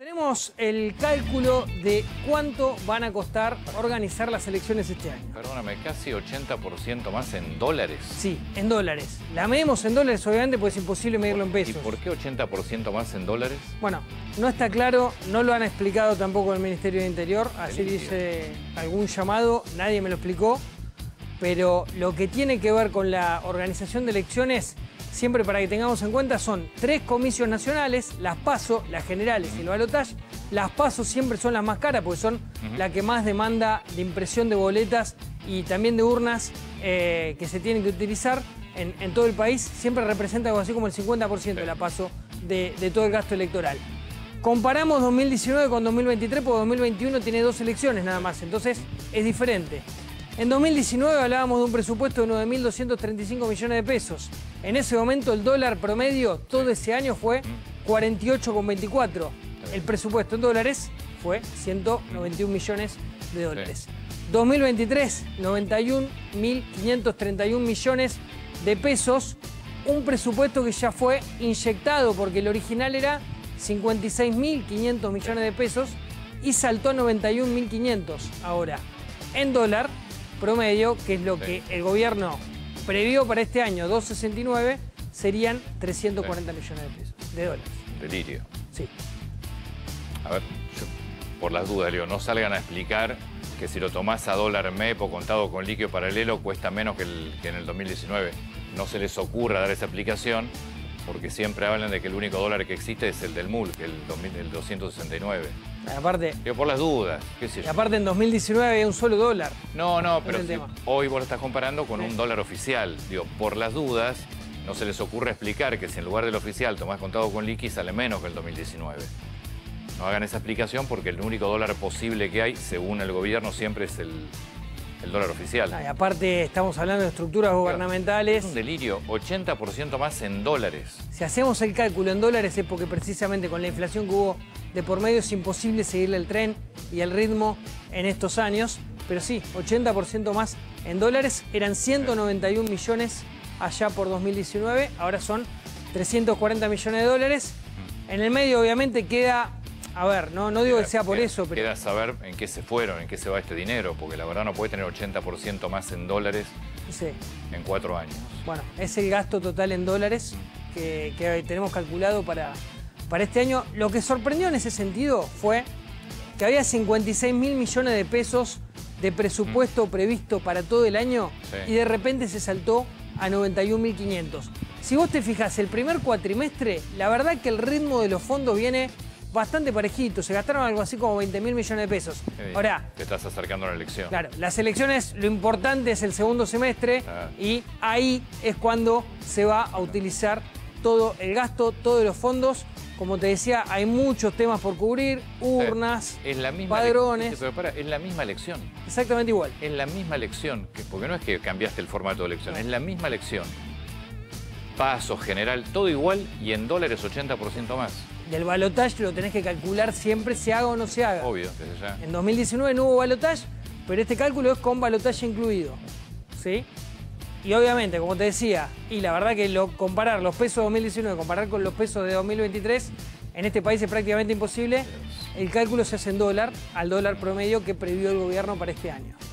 Tenemos el cálculo de cuánto van a costar organizar las elecciones este año. Perdóname, casi 80% más en dólares. Sí, en dólares. La medimos en dólares, obviamente, porque es imposible medirlo en pesos. ¿Y por qué 80% más en dólares? Bueno, no está claro, no lo han explicado tampoco el Ministerio de Interior. Ayer hice algún llamado, nadie me lo explicó. Pero lo que tiene que ver con la organización de elecciones, siempre para que tengamos en cuenta, son 3 comicios nacionales, las PASO, las generales y el balotaje. Las PASO siempre son las más caras porque son la que más demanda de impresión de boletas y también de urnas que se tienen que utilizar en todo el país. Siempre representa algo así como el 50% de la PASO de todo el gasto electoral. Comparamos 2019 con 2023 porque 2021 tiene 2 elecciones nada más, entonces es diferente. En 2019 hablábamos de un presupuesto de 9.235 millones de pesos. En ese momento el dólar promedio todo ese año fue 48,24. El presupuesto en dólares fue 191 millones de dólares. 2023, 91.531 millones de pesos. Un presupuesto que ya fue inyectado porque el original era 56.500 millones de pesos y saltó a 91.500 ahora. En dólar promedio, que es lo que el gobierno previó para este año, 2,69, serían 340 millones de pesos, de dólares. Delirio. Sí. A ver, por las dudas, Leo, no salgan a explicar que si lo tomás a dólar MEP o contado con líquido paralelo cuesta menos que en el 2019. No se les ocurra dar esa explicación porque siempre hablan de que el único dólar que existe es el del MUL, que el 269. Aparte, Digo, por las dudas, qué sé yo. Aparte en 2019 había un solo dólar. No, pero hoy vos lo estás comparando con un dólar oficial. Digo, por las dudas, no se les ocurre explicar que si en lugar del oficial tomás contado con liqui sale menos que el 2019. No hagan esa explicación porque el único dólar posible que hay, según el gobierno, siempre es el dólar oficial. Y aparte estamos hablando de estructuras gubernamentales. Es un delirio, 80% más en dólares. Si hacemos el cálculo en dólares es porque precisamente con la inflación que hubo de por medio es imposible seguirle el tren y el ritmo en estos años. Pero sí, 80% más en dólares. Eran 191 millones allá por 2019, ahora son 340 millones de dólares. En el medio obviamente queda... A ver, no digo que sea por eso, pero... Queda saber en qué se fueron, en qué se va este dinero, porque la verdad no puede tener 80% más en dólares en 4 años. Bueno, es el gasto total en dólares que tenemos calculado para este año. Lo que sorprendió en ese sentido fue que había 56.000 millones de pesos de presupuesto previsto para todo el año y de repente se saltó a 91.500. Si vos te fijas, el primer cuatrimestre, la verdad que el ritmo de los fondos viene bastante parejito, se gastaron algo así como 20.000 millones de pesos. Ahora, te estás acercando a la elección. Claro, las elecciones, lo importante es el segundo semestre y ahí es cuando se va a utilizar todo el gasto, todos los fondos. Como te decía, hay muchos temas por cubrir, urnas, padrones. Pero es la misma elección. Exactamente igual. Es la misma elección, porque no es que cambiaste el formato de elección, es la misma elección. Paso, general, todo igual y en dólares 80% más. Y el balotaje lo tenés que calcular siempre, se haga o no se haga. Obvio, desde ya. En 2019 no hubo balotaje, pero este cálculo es con balotaje incluido. ¿Sí? Y obviamente, como te decía, y la verdad que comparar los pesos de 2019, comparar con los pesos de 2023, en este país es prácticamente imposible. El cálculo se hace en dólar, al dólar promedio que previó el gobierno para este año.